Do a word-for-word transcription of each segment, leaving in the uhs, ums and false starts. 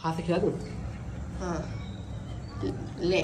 हाथ से खिला दूँ? हाँ ले।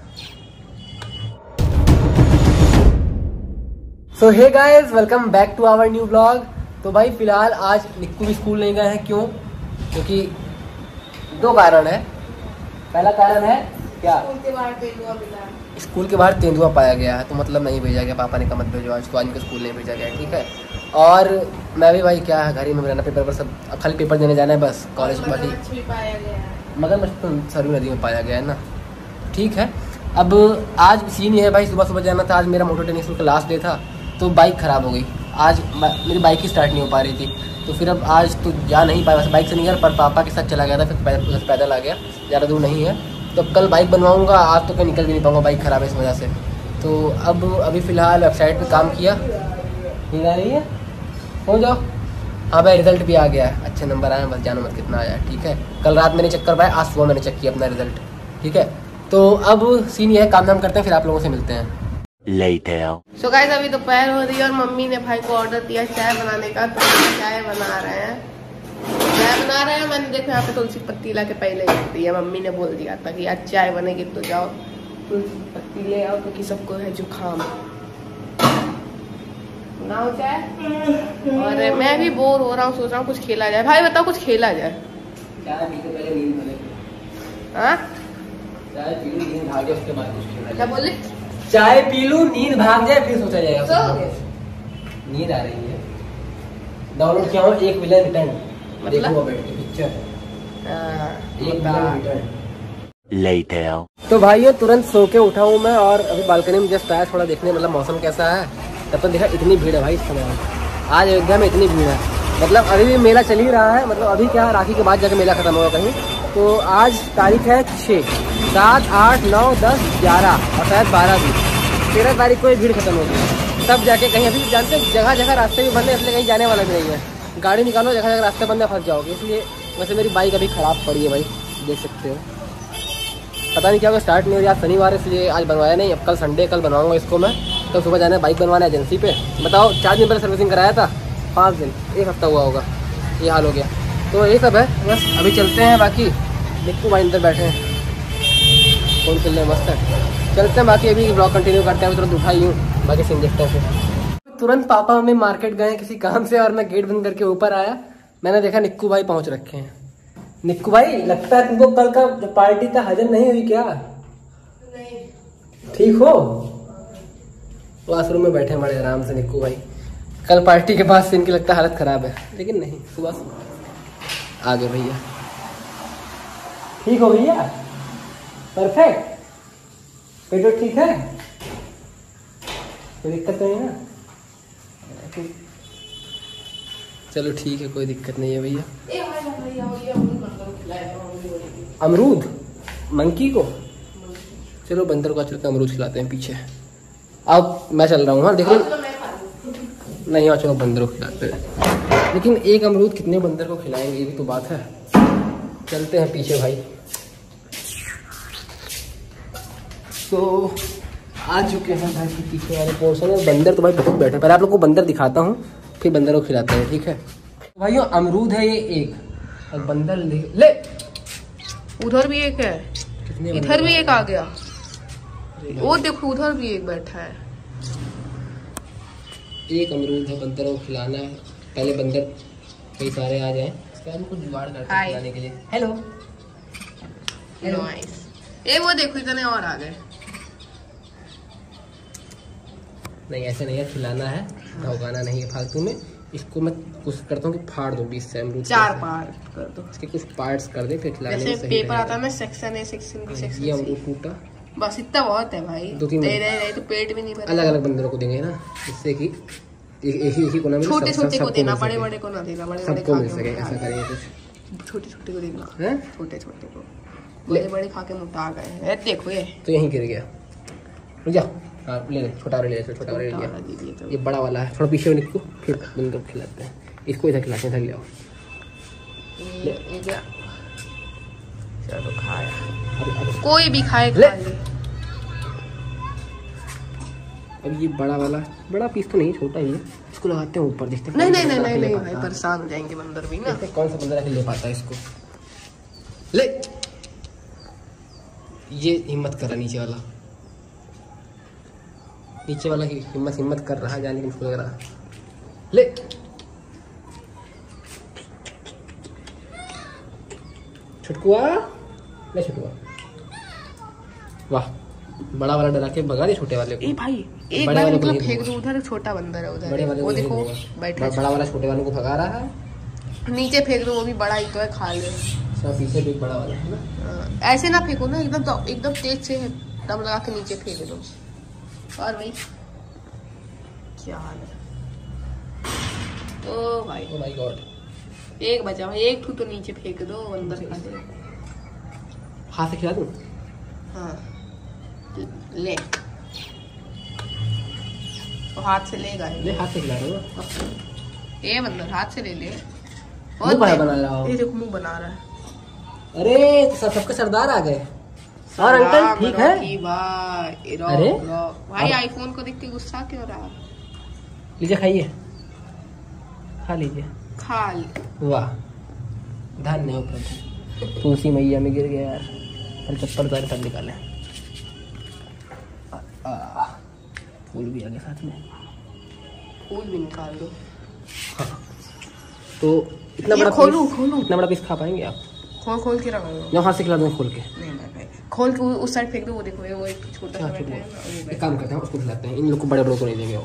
So hey guys, welcome back to our new blog. तो भाई फिलहाल आज निक्कू भी स्कूल नहीं गए हैं। क्यों? क्योंकि दो कारण है। पहला कारण है क्या, स्कूल के बाहर तेंदुआ मिला। स्कूल के बाहर तेंदुआ पाया गया है, तो मतलब नहीं भेजा गया। पापा ने कहा मत भेजो आज, तो आज इनको स्कूल नहीं भेजा गया, ठीक है। और मैं भी भाई क्या है, घर ही में रहना, पेपर पर सब अब खाली पेपर देने जाना है बस। कॉलेज में मगरमच्छ भी पाया गया है। मगरमच्छ तो सरयू नदी में पाया गया है ना, ठीक है। अब आज सीन ये है भाई, सुबह सुबह जाना था। आज मेरा मोटर टेनिस का लास्ट डे था, तो बाइक ख़राब हो गई। आज मेरी बाइक ही स्टार्ट नहीं हो पा रही थी, तो फिर अब आज तो जा नहीं पाया। वैसे बाइक से नहीं गया, पर पापा के साथ चला गया था, फिर पैदल पैदल आ गया, ज़्यादा दूर नहीं है। तो कल बाइक बनवाऊँगा, आज तो कहीं निकल भी नहीं पाऊँगा, बाइक ख़राब है इस वजह से। तो अब अभी फ़िलहाल वेबसाइट पे काम किया। नींद आ रही है? हो जाओ। हाँ भाई, रिजल्ट भी आ गया है, अच्छे नंबर आए हैं, बस जानो मत कितना आया, ठीक है। कल रात मैंने चेक करवाया, आज सुबह मैंने चेक किया अपना रिजल्ट, ठीक है। तो अब सीन ये है, काम नाम करते हैं, फिर आप लोगों से मिलते हैं। Later. सो गाइस, अभी दोपहर हो रही है और मम्मी ने भाई को ऑर्डर दिया चाय बनाने का, तो चाय बना रहे हैं। चाय बना रहे हैं, मैंने देखा यहाँ पे तुलसी पत्ती ला के पहले ही रख दी है। मम्मी ने बोल दिया था कि आज चाय बनेगी तो जाओ तुलसी पत्ती ले आओ, क्योंकि सबको है जुकाम। बनाओ चाय। और मैं भी बोर हो रहा हूँ, सोच रहा हूँ कुछ खेला जाए। भाई बताओ कुछ खेला जाए। चाय पी के पहले नींद भले। हाँ, चाय पी लूं, नींद भाग जाए, उसके बाद कुछ खेला क्या जाए। बोले? चाय पी लूं, नींद भाग जाए, फिर सोचा जाएगा। सो नींद आ रही है। डाउनलोड किया हूँ एक विलन रिटर्न, मतलब? देखो बैठ के पिक्चर, एक विलन रिटर्न। Later. तो भाइयों, तुरंत सो के उठा हूँ मैं, और अभी बालकनी में जस्ट आया थोड़ा देखने, मतलब मौसम कैसा है। तब तक देखा इतनी भीड़ है भाई इस समय, आज अयोध्या में इतनी भीड़ है। मतलब अभी भी मेला चल ही रहा है, मतलब अभी क्या राखी के बाद जाके मेला खत्म होगा कहीं। तो आज तारीख है छः, सात, आठ, नौ, दस, ग्यारह और शायद बारह भी। तेरह तारीख को ये भीड़ खत्म होगी, तब जाके कहीं। अभी जानते हैं जगह जगह रास्ते भी बंद है, इसलिए कहीं जाने वाला भी नहीं है। गाड़ी निकालो, जगह जगह रास्ते बंद है, फंस जाओगे। इसलिए वैसे मेरी बाइक अभी ख़राब पड़ी है भाई, देख सकते हो। पता नहीं क्या होगा, स्टार्ट नहीं हो रही। आज शनिवार है, इसलिए आज बनवाया नहीं। अब कल संडे, कल बनवाऊंगा इसको मैं। कल सुबह जाना है बाइक बनवाना है एजेंसी पे। बताओ, चार दिन पहले सर्विसिंग कराया था, पाँच दिन, एक हफ्ता हुआ होगा, ये हाल हो गया। तो यही सब है बस। अभी चलते हैं, बाकी निक्कू भाई अंदर बैठे हैं, फोन चल रहे हैं, मस्त है। चलते हैं, बाकी अभी ब्लॉग कंटिन्यू करते हैं। तुरंत उठाई हूँ, बाकी सीन देखते हैं फिर। तुरंत पापा मम्मी मार्केट गए किसी काम से, और मैं गेट बंद करके ऊपर आया। मैंने देखा निक्कू भाई पहुँच रखे हैं। निक्कू भाई, लगता है तुमको कल का जो पार्टी था हजम नहीं हुई क्या? नहीं। ठीक हो? वॉशरूम में बैठे बड़े आराम से निक्कू भाई। कल पार्टी के बाद से इनकी लगता है हालत खराब है, लेकिन नहीं, सुबह आ गए भैया। ठीक हो भैया? परफेक्ट? पेट ठीक है? कोई दिक्कत नहीं है ना? चलो ठीक है, कोई दिक्कत नहीं है भैया। अमरूद मंकी को, चलो बंदर को चलते अमरूद खिलाते हैं पीछे। अब मैं चल रहा हूँ, हाँ देख लो। नहीं हाँ, चलो बंदर को खिलाते हैं, लेकिन एक अमरूद कितने बंदर को खिलाएंगे, ये भी तो बात है। चलते हैं पीछे भाई। तो आ चुके हैं भाई पीछे वाले पोर्शन में। बंदर तो भाई बहुत बैठे, पहले आप लोग को बंदर दिखाता हूँ, फिर बंदर को खिलाते हैं, ठीक है भाइयों। अमरूद है ये एक, और बंदर ले, ले। उधर भी एक है, इधर भी एक आ गया, वो देखो उधर भी एक बैठा है। एक अमरूद है, बंदर को खिलाना है। पहले बंदर कई सारे आ जाएं, इसके बाद कुछ जुगाड़ करते हैं खिलाने के लिए। Hello nice. ए वो देखो इतने और आ गए। नहीं ऐसे नहीं है, खिलाना है, भौंकाना नहीं है फालतू में। इसको मैं कोशिश करता हूँ कि फाड़ दूँ बीस से अमरूद, चार पार्ट कर दो, इसके कुछ पार्ट्स कर दे, फिर खिलाने में जैसे सही पेपर रहेगा। आता है ना, section A, section B, section ये सी। अमरूद टूटा, बस इतना बहुत है भाई, दो तीन दे रहे रहे तो पेट भी नहीं भरेगा। अलग अलग बंदरों को देंगे ना, जिससे कि एक एक ही एक ही को ना मिले, छोटे सब- छोटे सबको को देना, मिल बड़े सके। बड़े को ना देना, बड़े बड़े सबको खा मिल के सके, मुटा ऐसा गए। करेंगे कुछ, छोटे छोटे को देना, हैं? छोटे छोटे को, बड़े बड़े खा के मुटा गए हैं। देखो ये तो यहीं गिर गया, रुक जा। हाँ ले ले, छोटा वाला ले ले, छोटा वाला ले लिया। दीजिए तो ये बड़ा वाला है, थोड़ा पीछे निकलो, फिर बंदर को खिलाते हैं। इसको इधर खिलाते हैं, इधर ले आओ। ये ये क्या, चलो खाया, अब अब कोई भी खाए ले। खा ले। अब ये बड़ा वाला, बड़ा पीस तो नहीं, छोटा ही है, इसको लगाते हैं ऊपर, देखते हैं नहीं कौन नहीं सा नहीं बंदर नहीं ले नहीं भाई, पाता है। परेशान हो जाएंगे बंदर भी ना। देखते हैं कौन सा बंदर आके ले पाता है इसको। ले, ये हिम्मत कर रहा नीचे वाला, नीचे वाला की हिम्मत हिम्मत कर रहा है जाने की, मुझको लग रहा। ले छुटकुआ, ले छुटकुआ। वाह, बड़ा वाला डरा के भगा दे छोटे वाले को। ए भाई एक बड़े बार वाले को मतलब नहीं फेंक दूंगा। दो उधर, छोटा बंदर है उधर, बड़े वाले वो को नहीं देखो दूंगा। बैठा बड़ा वाला छोटे वाले को भगा रहा है। नीचे फेंक दो, वो भी बड़ा ही तो है, खा ले। सब पीछे भी बड़ा वाला है ना। हाँ, ऐसे ना फेंको ना, एकदम तो, एकदम तेज से दम लगा के नीचे फेंक दो। और भाई क्या हाल है? ओ भाई, ओह माय गॉड, एक बचा भाई, एक ठू तो नीचे फेंक दो, अंदर खा दे। हाथ से खिला दूं? हाँ ले, तो हाथ से लेगा ले, हाथ से खिला रहा हूँ। ये बंदर हाथ से ले ले। मुंह बड़ा बना रहा हूँ। ये देखो मुंह बना रहा है। अरे तो सब सबके सरदार आ गए। और अंकल ठीक है? भाई अरे भाई आईफोन को देख के गुस्सा क्यों रहा? लीजिए खाइए, खा लीजिए। खा ले। वाह, धन्य हो प्रभु। तुलसी मैया में गिर गया यार, कल चप्पल उतारे तब निकाले। आ, आ, फूल भी आ गए साथ में। फूल भी निकाल दो। हाँ। तो इतना ये बड़ा खोलू पीस- खोलू इतना बड़ा पीस खा पाएंगे आप? खोल खोल के रखो। जो हाथ से खिला दूँ खोल के। नहीं भाई भाई खोल के उस साइड फेंक दो। वो देखो वो एक छोटा सा हाँ, बैठा छोटा। है ना, वो एक बैठा काम करते हैं, उसको खिलाते हैं। इन लोग को बड़े बड़ों को नहीं देंगे वो।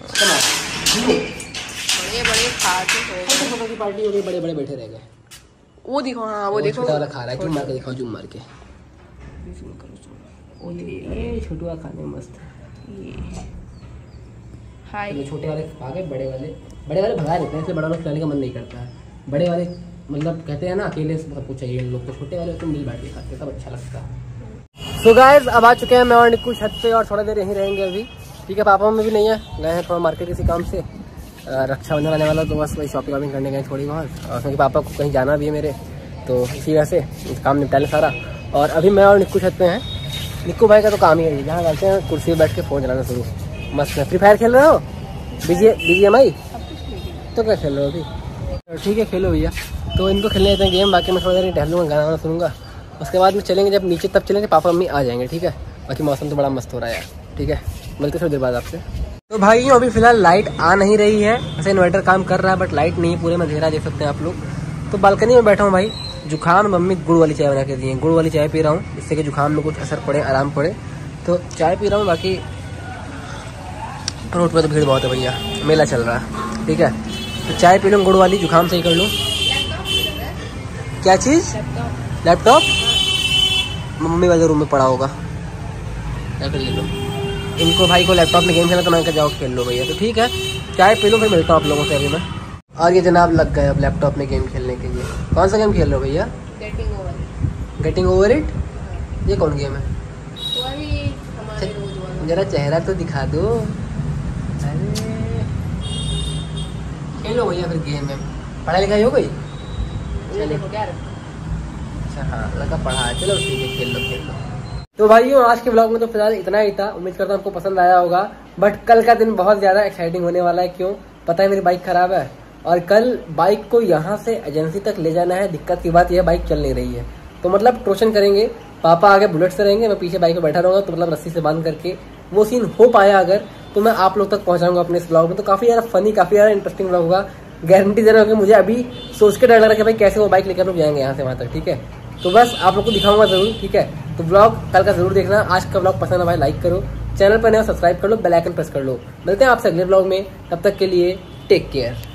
बड़े बड़े खाते हो। छोटा की पार्टी हो गई, बड़े बड़े बैठे रह गए। वो देखो, हाँ वो देखो छोटा वाला खा रहा है। जूम मार के दिखाओ, जूम मार के। वो ये छोटू वाला खाने में मस्त है। ये हाय। चलो छोटे वाले खा गए, बड़े वाले बड़े वाले भगा देते हैं, इसलिए बड़ा वाला खिलाने का मन नहीं करता है। बड़े वाले मतलब कहते हैं ना अकेले सब कुछ चाहिए इन लोग को, छोटे वाले तो मिल बैठ के खाते हैं, तब अच्छा लगता है। सो गाइस अब आ चुके हैं मैं और निक्कू छत पे, और थोड़ा देर यहीं रहेंगे अभी। ठीक है, पापा में भी नहीं है, गए हैं थोड़ा मार्केट किसी काम से। रक्षाबंधन आने वाला तो बस वही शॉपिंग वॉपिंग करने गए थोड़ी बहुत, और क्योंकि पापा को कहीं जाना भी है मेरे, तो इसी वजह से काम निपटा लें सारा। और अभी मैं और निक्कू छत पे हैं। निक्कू भाई का तो काम ही है जहाँ जाते हैं कुर्सी पर बैठ के फ़ोन चलाना शुरू। मस्त है। फ्री फायर खेल रहे हो? बीजी बीजी एम आई तो क्या खेल रहे हो अभी? ठीक है खेलो भैया। तो इनको खेलने देते हैं गेम, बाकी मैं थोड़ा देर टहलूँगा, गाना वाना सुनूंगा, उसके बाद में चलेंगे जब नीचे, तब चलेंगे पापा मम्मी आ जाएंगे। ठीक है, बाकी मौसम तो बड़ा मस्त हो रहा है यार। ठीक है, मिलते थोड़ी देर बाद आपसे। तो भाई अभी फिलहाल लाइट आ नहीं रही है, ऐसे इन्वर्टर काम कर रहा है बट लाइट नहीं, पूरे में अंधेरा देख सकते हैं आप लोग। तो बालकनी में बैठा हूँ भाई, जुकाम, मम्मी गुड़ वाली चाय बना के दी है, गुड़ वाली चाय पी रहा हूँ जिससे कि जुकाम में कुछ असर पड़े, आराम पड़े, तो चाय पी रहा हूँ। बाकी रोड पर तो भीड़ बहुत है भैया, मेला चल रहा है। ठीक है, तो चाय पी लूँ गुड़ वाली, जुकाम सही कर लूँ। क्या चीज़? लैपटॉप मम्मी वाले रूम में पड़ा होगा, जाकर ले लो। इनको भाई को लैपटॉप में गेम खेलना, तो मैंने कहा जाओ खेल लो भैया। तो ठीक है, चाय पी लूँ, फिर मिलता हूँ आप लोगों से अभी मैं। और ये जनाब लग गए अब लैपटॉप में गेम खेलने के लिए। कौन सा गेम खेल रहे हो भैया? Getting over. Getting over it? ये कौन गेम है? वही हमारे रोज वाला। जरा चेहरा तो दिखा दो। अरे खेलो भैया फिर गेम में। पढ़ाई लिखाई हो गई? ये देखो क्या रखा। अच्छा हाँ, लगा पढ़ा है, चलो ठीक है, खेल लो खेल लो। तो भाइयों आज के ब्लॉग में तो फिलहाल इतना ही था, उम्मीद करता हूँ आपको पसंद आया होगा। बट कल का दिन बहुत ज़्यादा एक्साइटिंग होने वाला है। क्यों? पता है मेरी बाइक खराब है, और कल बाइक को यहाँ से एजेंसी तक ले जाना है। दिक्कत की बात यह बाइक चल नहीं रही है, तो मतलब टोशन करेंगे, पापा आगे बुलेट से रहेंगे, मैं पीछे बाइक पे बैठा रहूँगा, तो मतलब रस्सी से बांध करके वो सीन हो पाया अगर, तो मैं आप लोग तक पहुँचाऊंगा अपने इस ब्लॉग में। तो काफ़ी ज़्यादा फनी, काफ़ी ज़्यादा इंटरेस्टिंग ब्लॉग होगा, गारंटी दे रहा हूँ कि मुझे अभी सोच के डर लग रहा है कि भाई कैसे वो बाइक लेकर लोग जाएंगे यहाँ से वहाँ तक। ठीक है, तो बस आप लोग को दिखाऊंगा जरूर। ठीक है, तो ब्लॉग कल का जरूर देखना। आज का ब्लॉग पसंद है भाई लाइक करो, चैनल पर नया सब्सक्राइब कर लो, बेल आइकन प्रेस कर लो। मिलते हैं आपसे अगले ब्लॉग में, तब तक के लिए टेक केयर।